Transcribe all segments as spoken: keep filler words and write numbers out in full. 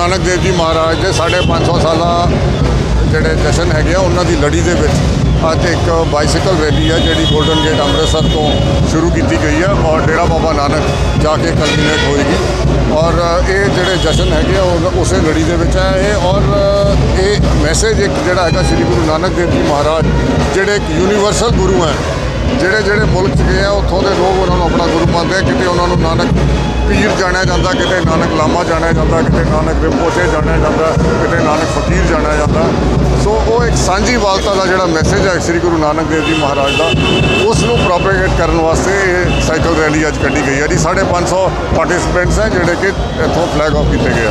नानक देव जी महाराज के साढ़े पाँच सौ साल जोड़े जशन है उन्होंने लड़ी के अज एक बाइसिकल रैली है जी गोल्डन गेट अमृतसर तो शुरू की गई है और डेरा बाबा नानक जाके कलमिनेट होएगी। और ये जोड़े जशन है उस लड़ी के है और ये मैसेज एक जोड़ा है श्री गुरु नानक देव जी महाराज जोड़े एक यूनीवर्सल गुरु हैं जोड़े जोड़े मुल्क च गए हैं उत्थों के लोग उन्होंने अपना गुरु मानते हैं। कितने उन्होंने नानक पीर जाना जाता, कितने नानक लामा जाना जाता, कितने नानक रिंपोचे जाना जाता, कितने नानक फकीर जाना जाता। सो वो एक सांझी वालता का जोड़ा मैसेज है श्री गुरु नानक देव जी महाराज का उसनों प्रोपेगेट करने वास्ते ये साइकिल रैली अज कढ़ी गई है जी। साढ़े पाँच सौ पार्टिसिपेंट्स हैं जोड़े कि इतों फ्लैग ऑफ किए गए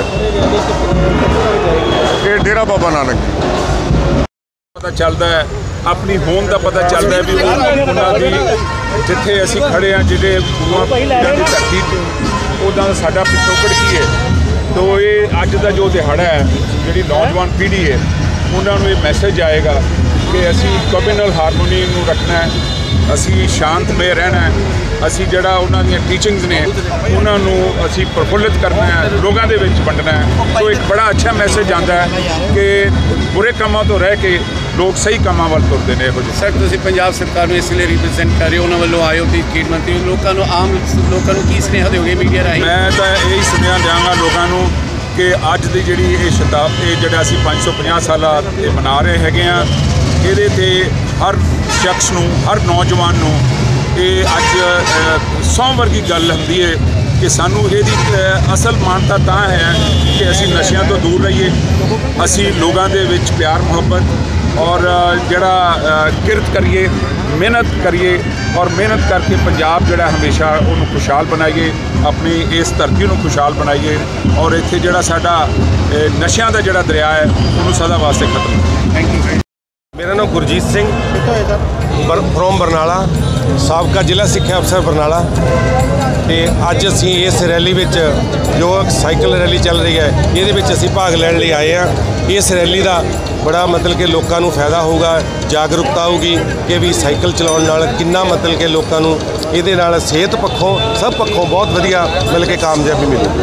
ये डेरा बाबा नानक पता चलता है अपनी होंद का पता चलता है भी उन्होंने जिथे असी खड़े हाँ जिहड़े गुरुआं की धरती उदा साडा पिछोकड़ की है। तो ये अज का जो दिहाड़ा है जी नौजवान पीढ़ी है उन्होंने ये मैसेज आएगा कि असी कम्यूनल हारमोनी नूं रखना है, असी शांतमय रहना है, असी जिहड़ा उन्हां दी टीचिंग्स ने उन्हां नूं असी प्रफुल्लित करना है, लोगों के विच वंडना है। तो एक बड़ा अच्छा मैसेज आता है कि बुरे कामों तो रह के लोग सही कामों वाल तुरते हैं। सर तुसीं पंजाब सरकार में इसलिए रिप्रजेंट कर रहे हो, उन्होंने वालों आए हो खेड मंत्री लोगों को आम लोगों को की सुनेहा दोगे मीडिया राही? मैं तो यही सुनेहा देंगा लोगों को कि अज की जी ये शताब्दी जो असी पाँच सौ पचास साल मना रहे हैं ये ते हर शख्स नूं हर नौजवान नूं ये अज सौ वर्गी गल होंदी है कि सानू ये असल मानता तां है कि असी नशियां तो दूर रहिए, असी लोगों के विच प्यार मुहब्बत और जड़ा किरत करिए, मेहनत करिए और मेहनत करके पंजाब जड़ा हमेशा उन्होंने खुशहाल बनाइए, अपनी इस धरती को खुशहाल बनाइए और इत्थे जड़ा साडा नशियां का जड़ा दरिया है उन्होंने सदा वास्ते खत्म। Thank you. मेरा नाम गुरजीत सिंह बर फ्रॉम बरनाला, साबका जिला सिक्ख्या अफसर बरनाला। तो अज असी इस रैली में जो साइकिल रैली चल रही है ये असी भाग लैण लई आए हैं। इस रैली का बड़ा मतलब कि लोगों को फायदा होगा, जागरूकता होगी कि भी साइकिल चलाउण नाल कितना मतलब कि लोगों को ये सेहत पक्षों सब पक्षों बहुत वधिया मिल के कामयाबी मिलेगी।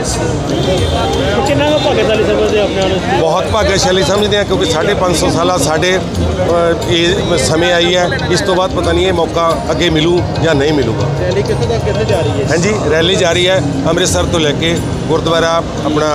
बहुत भाग्यशाली समझते हैं क्योंकि साढ़े पाँच सौ साल साढ़े ये समय आई है, इस तो बाद पता नहीं है मौका अगे मिलू या नहीं मिलूगा। रैली कितने तक कितने जा रही है? हाँ जी रैली जारी है अमृतसर तो लेके गुरुद्वारा अपना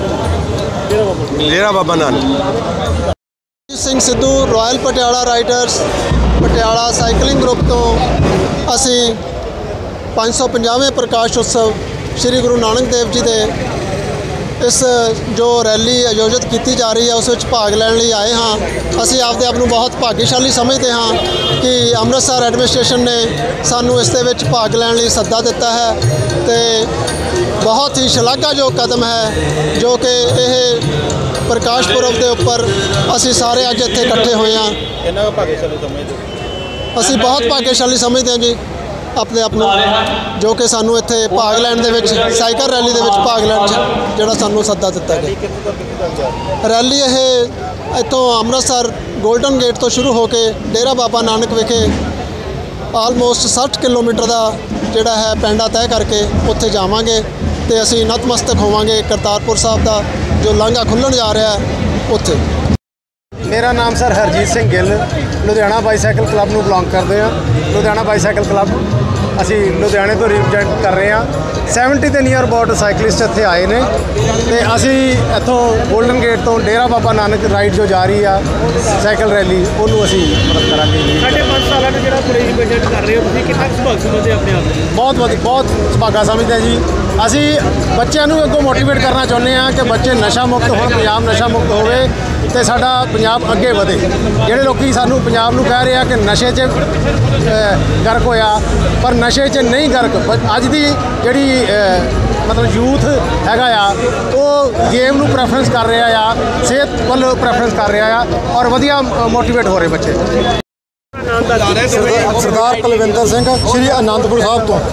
Dera Baba Nanak. Singh Sidhu royal Patiala riders Patiala cycling group तो असी पाँच सौ पचासवें प्रकाश उत्सव श्री गुरु नानक देव जी के इस जो रैली आयोजित की जा रही है उस भाग लैण लई आए हाँ। असी आपदे आप नूं बहुत भाग्यशाली समझते हाँ कि अमृतसर एडमिनिस्ट्रेशन ने सानू इस दे विच भाग लैण लई सद्दा दिता है। तो बहुत ही शलाघायोग कदम है जो कि यह प्रकाश पुरब के उपर असी सारे अज इत्थे इकट्ठे हुए हैं। असी बहुत भाग्यशाली समझते हैं जी अपने आप जो कि सानू इत्थे भाग लैण दे विच साइकिल रैली दे विच भाग लैण जिहड़ा सानू सद्दा दिता गया। रैली यह इत्थों अमृतसर गोल्डन गेट तो शुरू होकर डेरा बाबा नानक विखे आलमोस्ट साठ किलोमीटर का जिहड़ा है पैंडा तय करके उत्थे जावांगे तो असी नतमस्तक होवांगे करतारपुर साहब का जो लांघा खुल्लण जा रहा है उत्थे। मेरा नाम sir Harjeet Singh Gill Ludhiana bicycle club में बिलोंग करते हैं। लुधियाना बाईसाइकिल क्लब असी लुधियाने तो रिप्रजेंट कर रहे हैं। सैवनटी के नीयर अबाउट साइकिलिस्ट इत्थे आए ने तो असी इत्थों गोल्डन गेट तो डेरा बाबा नानक राइड जो जा रही है साइकिल रैली उन्होंने असी करांगे। साढ़े पाँच साल का जो रिप्रजेंट कर रहे हो कितना सुभाग समझते अपने आप? बहुत बहुत सुभागा समझते हैं जी। असी बच्चों को अगों मोटिवेट करना चाहते हैं कि बच्चे नशा मुक्त हो, पंजाब नशा मुक्त होवे तो साडा पंजाब अगे बढ़े। जिहड़े लोग सानू पंजाब नूं कह रहे हैं कि नशे च गर्क होया पर नशे च नहीं गर्क अज दी जिहड़ी मतलब यूथ हैगा आ वो गेम नूं प्रैफरेंस कर रहा आ, सेहत वाल प्रैफरेंस कर रहा आ और वधिया मोटिवेट हो रहे बच्चे। सरदार कुलविंदर सिंह श्री आनंदपुर साहब तो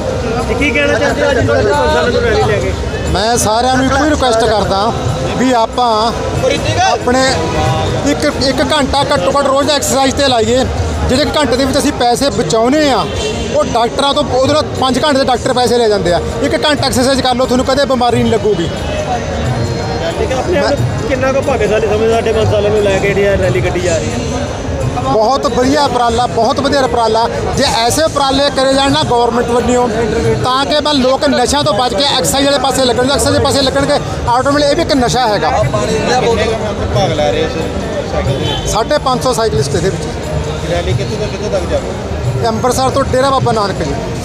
मैं सारिਆਂ ਨੂੰ ਇੱਕੋ ਹੀ रिक्वेस्ट करदा भी आप अपने एक एक घंटा घट्टो घट्ट रोज़ एक्सरसाइज से लाइए। ਜਿਹੜੇ घंटे ਦੇ ਵਿੱਚ ਅਸੀਂ ਪੈਸੇ ਬਚਾਉਨੇ ਆ ਉਹ ਡਾਕਟਰਾਂ ਤੋਂ ਉਹਦੇ ਨਾਲ पाँच घंटे ਦੇ ਡਾਕਟਰ ਪੈਸੇ ਲੈ ਜਾਂਦੇ ਆ। ਇੱਕ ਘੰਟਾ ਐਕਸਰਸਾइज ਕਰ ਲਓ ਤੁਹਾਨੂੰ ਕਦੇ ਬਿਮਾਰੀ ਨਹੀਂ ਲੱਗੂਗੀ। ਆਪਣੇ ਆਪ ਨੂੰ ਕਿੰਨਾ ਕੁ ਭਾਗਸ਼ਾਲੀ ਸਮਝਦੇ ਸਾਡੇ ਪੰਜ ਸਾਲਾਂ ਨੂੰ ਲੈ ਕੇ ਜਿਹੜੀ ਰੈਲੀ ਕੱਢੀ ਜਾ ਰਹੀ ਹੈ? ਬਹੁਤ ਵਧੀਆ ਉਪਰਾਲਾ, ਬਹੁਤ ਵਧੀਆ ਉਪਰਾਲਾ। ਜੇ ਐਸੇ ਉਪਰਾਲੇ ਕਰੇ ਜਾਣ ਨਾ ਗਵਰਨਮੈਂਟ ਵੱਲੋਂ ਤਾਂ ਕਿ ਮੈਂ ਲੋਕ ਨਸ਼ਿਆਂ ਤੋਂ ਬਚ ਕੇ ਐਕਸਾਈਜ਼ ਵਾਲੇ ਪਾਸੇ ਲੱਗਣਗੇ, ਐਕਸਾਈਜ਼ ਦੇ ਪਾਸੇ ਲੱਗਣਗੇ। ਆਟੋਮੈਟਿਕ ਇਹ ਵੀ ਇੱਕ ਨਸ਼ਾ ਹੈਗਾ। ਭਾਗ ਲੈ ਰਹੇ ਸੀ ਸਾਈਕਲ ਦੇ ਸਾਢੇ ਪੰਜ ਸੌ ਸਾਈਕਲਿਸਟ ਇਹਦੇ ਵਿੱਚ। ਰੈਲੀ ਕਿੱਥੋਂ ਤੋਂ ਕਿੱਥੋਂ ਤੱਕ ਜਾਵੇ? ਅੰਮ੍ਰਿਤਸਰ ਤੋਂ ਡੇਰਾ ਬਾਬਾ ਨਾਨਕ ਜੀ।